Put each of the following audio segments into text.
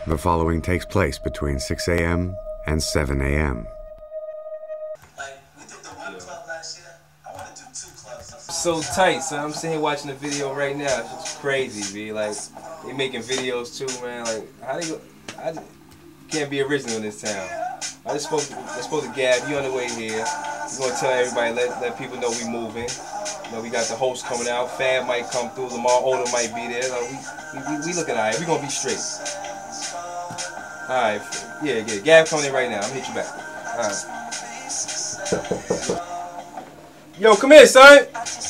The following takes place between 6 a.m. and 7 a.m. So tight, son. I'm sitting here watching the video right now. It's just crazy, B. Like, they making videos too, man. Like, how they go? Can't be original in this town. I just spoke to Gab. You on the way here? We're gonna tell everybody, let people know we moving. You know, we got the host coming out. Fab might come through. Lamar Odom might be there. Like, we looking alright. We gonna be straight. All right. Yeah. Gab coming in right now. I'm gonna hit you back. All right. Yo, come here, son.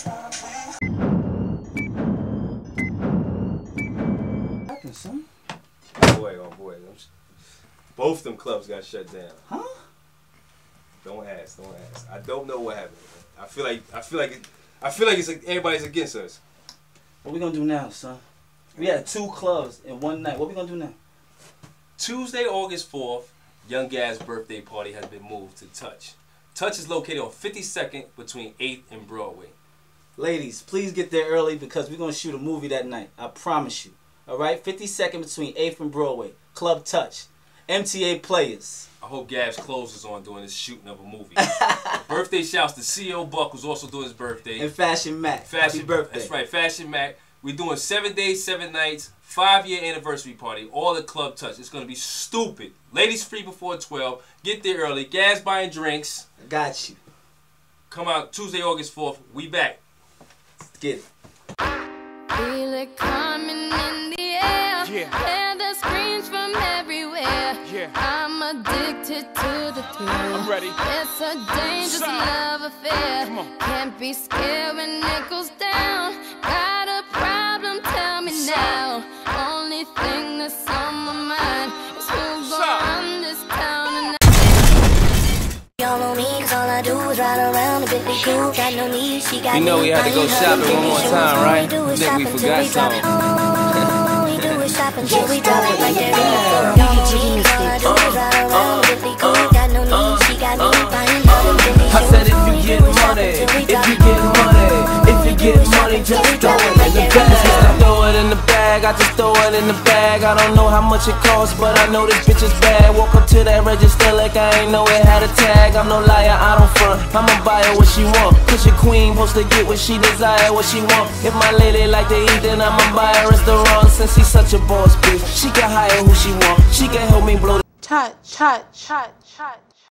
Son? Oh boy. Both them clubs got shut down. Huh? Don't ask. I don't know what happened. I feel like it's like everybody's against us. What we gonna do now, son? We had 2 clubs in one night. What we gonna do now? Tuesday, August 4th, Young Gab's birthday party has been moved to Touch. Touch is located on 52nd between 8th and Broadway. Ladies, please get there early because we're gonna shoot a movie that night. I promise you. All right, 52nd between 8th and Broadway. Club Touch. MTA Players. I hope Gab's clothes is on during this shooting of a movie. Birthday shouts to C.O. Buck, who's also doing his birthday. And Fashion Mac. Happy birthday. That's right, Fashion Mac. We're doing 7 days, 7 nights, 5-year anniversary party, all at Club Touch. It's going to be stupid. Ladies free before 12. Get there early. Gab's buying drinks. I got you. Come out Tuesday, August 4th. We back. Let's get it. Feel it coming in the air. Hear the screams from everywhere. I'm addicted to the thrill. I'm ready. It's a dangerous love affair. Can't be scared when it goes down. Got a problem? Tell me now. Only thing that's on my mind is who's gonna run this town. Y'all know me, cause all I do is ride around a bit cool. Got no need, she got you know we had to go shopping one more time, right? I think we forgot something. All we do is shop until we drop it right there in the floor. Y'all know me, cause all I do is ride around a bit cool. Got no need, she got me buying all them Billy shoes. I said if you get money, just throw it in the bag. I throw it in the bag, I just throw it in the bag. I don't know how much it costs, but I know this bitch is bad. Walk up to that register like I ain't know it had a tag. I'm no liar, I don't front, I'ma buy her what she want. Cause your queen supposed to get what she desire, what she want. If my lady like to eat, then I'ma buy her a restaurant. Since she's such a boss bitch, she can hire who she want. She can help me blow the touch.